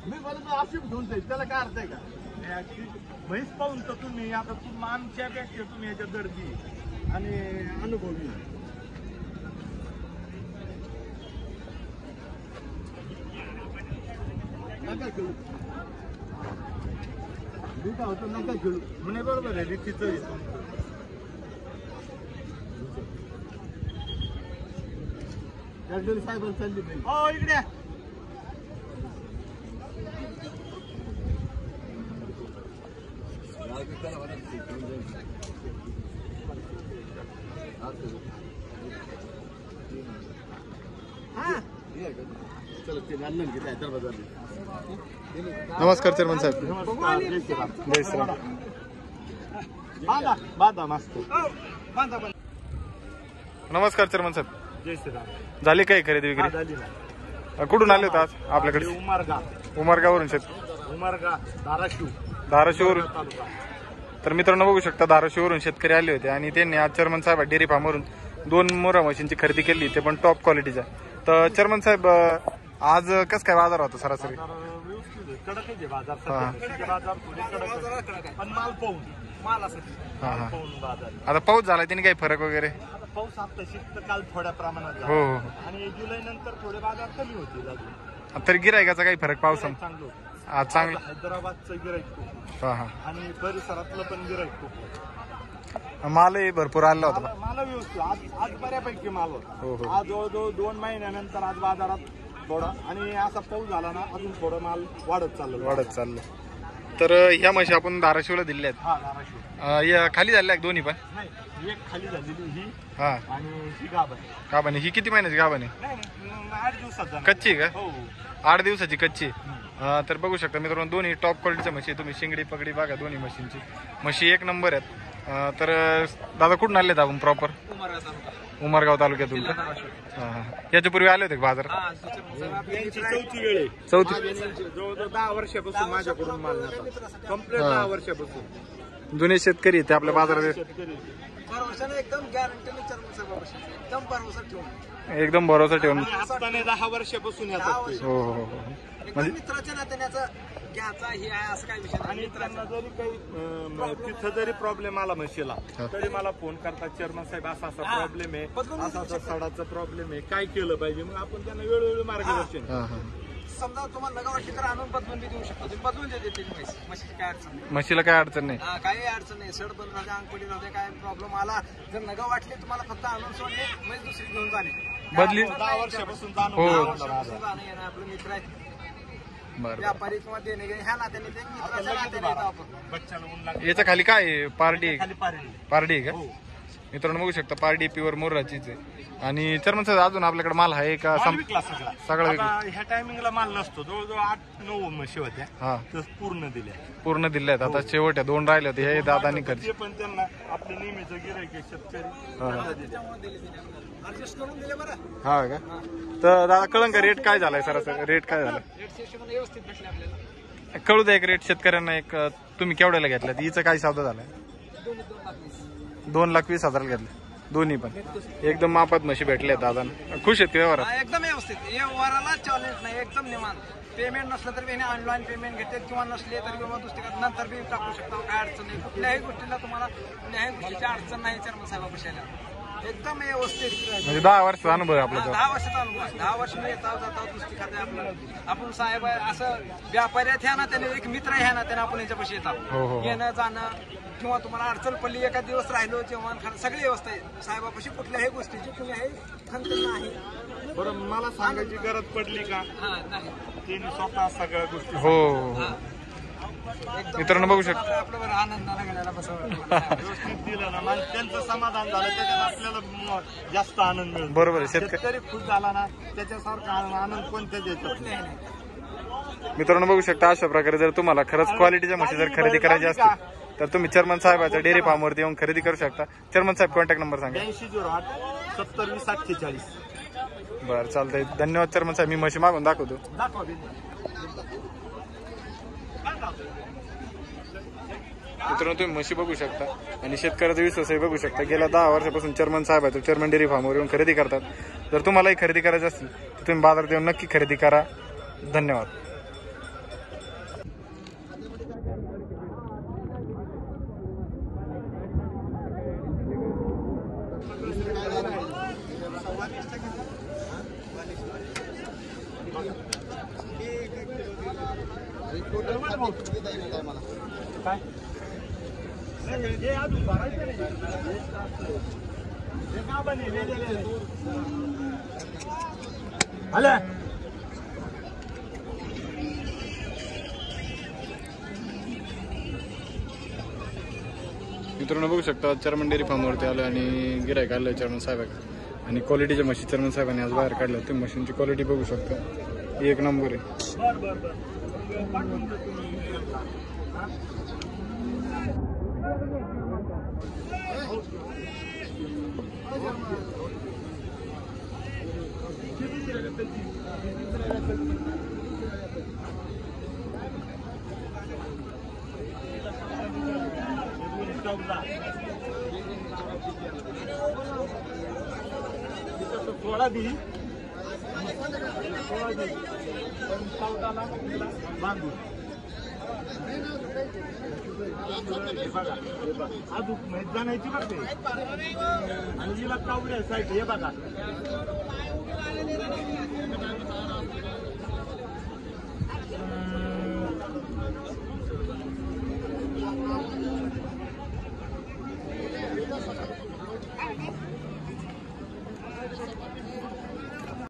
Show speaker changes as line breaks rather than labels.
मी मला अशी घेऊन जाईल त्याला काय अर्थ आहे का? म्हैस पाहून तर तुम्ही आता आमच्यापेक्षा तुम्ही याच्या दर्दी आणि अनुभवी नका खेळू. मी काय होतो नका खेळू म्हणे बरोबर आहे रीतीचं साहेब चालली हो इकडे
नमस्कार चेअरमन साहेब. जय श्रीराम. नमस्कार चेअरमन साहेब.
जय श्रीराम.
झाली काय खरेदी विक्री?
झाली ना.
कुठून आले होते आज आपल्याकडे? उमरगावरून धाराशिववरून. तर मित्रांनो बघू शकता धाराशिववरून शेतकरी आले होते आणि त्यांनी आज चेअरमन साहेब डेअरी फार्मवरून 2 मोरा मशीनची खरेदी केली, ते पण टॉप क्वालिटीच्या. तर चेअरमन साहेब आज कसं काय बाजार होता सरासरी? आता पाऊस झाला त्याने काही फरक वगैरे?
पाऊस आता काल थोड्या प्रमाणात
हो हो.
आणि जुलै नंतर थोडे बाजार कमी होतील.
तर गिरायकाचा काही फरक पावसा आज चांगलं?
हैदराबादचं गिराईक आणि परिसरातलं पण गिराईक
मालही भरपूर आला होता.
माल व्यवस्थित आज बऱ्यापैकी माल होता. आज जवळजवळ 2 महिन्यानंतर आज बाजारात थोडा आणि असा पाऊस झाला ना अजून थोडं माल वाढत चाललं. तर ह्या म्हशी आपण धाराशिवला दिल्या आहेत. खाली झाल्या दोन्ही पण? नाही, एक खाली झालेली ही आणि ही गाभण. ही किती महिन्याची गाभण आहे? 8 दिवसात. कच्ची का? 8 दिवसाची कच्ची. तर बघू शकता मित्रांनो दोन्ही टॉप क्वालिटीच्या म्हशी. तुम्ही शिंगडी पगडी बघा दोन्ही म्हशींची. म्हशी एक नंबर आहेत. तर दादा कुठून आले आपण? प्रॉपर उमरगाव तालुक्यातून. याच्या पूर्वी आले होते बाजार? चौथी जवळजवळ 10 वर्षापासून माझ्याकडून माल कंप्लीट 10 वर्षापासून.
जुने शेतकरी ते आपल्या बाजारात एकदम भरोसा ठेवून
10 वर्षापासून
हो हो हो.
म्हणजे मित्राच्या नात्याचा घ्यायचा हे आहे असं काही विषय
आणि त्यांना जरी काही तिथं जरी प्रॉब्लेम आला म्हशीला तरी मला फोन करतात, चेअरमन साहेब असा प्रॉब्लेम आहे, असा सडाचा प्रॉब्लेम आहे, काय केलं पाहिजे. मग आपण त्यांना वेळोवेळी मार्गदर्शन.
समजा तुम्हाला नगा वाटली तर आणून बदलून बी देऊ शकतो. तुम्ही बदलून देते म्हशीची काय अडचण नाही.
म्हशीला काय अडचण नाही,
काही अडचण नाही. सड बंद राहते, अंगपडी राहते, काय प्रॉब्लेम आला जर नगा वाटली तुम्हाला फक्त आणून सोडणे म्हैस दुसरी घेऊन जाणे.
बदली
10 वर्षापासून जाणं आपलं मित्र आहे. व्यापारी किंवा देणे ह्या नात्याने
याच्या खाली काय पारडी आहे? पारडी आहे का? मित्रांनो बघू शकता पारडी प्युअर मोराचीच आहे. आणि चेअरमन साहेब अजून आपल्याकडे माल आहे का?
सगळा ह्या टायमिंगला माल नसतो. जवळजवळ 8-9 म्हशी होत्या पूर्ण दिल्यात. आता शेवट 2 राहिले होते हे दादानी खर्च. पण त्यांना आपले नेहमीचं गिराईक शेतकरी
हा का? तर दादा कळंन का रेट काय झालाय सरासरी? रेट काय झाला कळू द्या एक रेट शेतकऱ्यांना. एक तुम्ही केवढ्याला घेतल्या? हिचं काय सौदा झालाय? 2,20,000 घेतले दोन्ही पण. एकदम मापात म्हशी भेटल्या दादांना. खुश आहेत व्यवहारात?
एकदम व्यवस्थित. व्यवहाराला चॅलेंज नाही, एकदम निवांत. पेमेंट नसलं तर ऑनलाईन पेमेंट घेते किंवा नसले तर किंवा दुसरी नंतर बी टाकू शकता. काय अडचण नाही. कुठल्याही गोष्टीला तुम्हाला कुठल्याही गोष्टीची अडचण नाही चेअरमन साहेब बसायला. एकदम व्यवस्थित.
म्हणजे 10 वर्षाचा अनुभव आहे आपला?
10 वर्षाचा अनुभव. 10 वर्ष मी येता जाता दुसरी खाते आपलं. आपण साहेब असं व्यापारी ह्या नात्याने एक मित्र ह्या नात्याने आपण याच्यापाशी येतात. येणं जाणं किंवा तुम्हाला अडचण पडली एका दिवस राहिलो जेवण खाणं सगळी व्यवस्था आहे साहेबापाशी. कुठल्याही गोष्टीची कुठल्याही खंत नाही.
बरं मला सांगायची गरज पडली का?
नाही.
त्यांनी स्वतः सगळ्या गोष्टी
हो मित्रांनो बघू शकता.
आपल्यावर आनंदाला गेलेला
व्यवस्थित दिलं ना मला त्यांचं समाधान झालं त्याच्यात आपल्याला जास्त आनंद मिळतो.
बरोबर आहे.
शेतकरी खुश झाला ना त्याच्यासारखा आनंद कोणत्याच येतो.
मित्रांनो बघू शकता अशा प्रकारे जर तुम्हाला खरंच क्वालिटीच्या म्हशी जर खरेदी करायची असतील तर तुम्ही चेअरमन साहेबाच्या डेअरी फार्मवरती येऊन खरेदी करू शकता. चेअरमन साहेब कॉन्टॅक्ट नंबर सांगा.
8008 70 20 48.
बरं चालतंय. धन्यवाद चेअरमन साहेब. मी म्हशी मागून दाखवतो. मित्रांनो तुम्ही म्हशी बघू शकता आणि शेतकऱ्याचा विश्वासही बघू शकता. गेल्या 10 वर्षापासून चेअरमन साहेब आहेत चेअरमन डेअरी फार्मवर येऊन खरेदी करतात. जर तुम्हालाही खरेदी करायची असेल तर तुम्ही बाजारात येऊन नक्की खरेदी करा. धन्यवाद.
काय आलं
मित्रांनो बघू शकता चर्मन डेअरी फार्मवरती आलो आणि गिरायक आलं चर्मन साहेबांना आणि क्वालिटीच्या म्हशी चर्मन साहेबांनी आज बाहेर काढल्या. तुम्ही मशीनची क्वालिटी बघू शकता, एक नंबर आहे.
थोडा दी बांधू अजून जाण्याची बघते आणि जिला कावड्या साईड हे बघा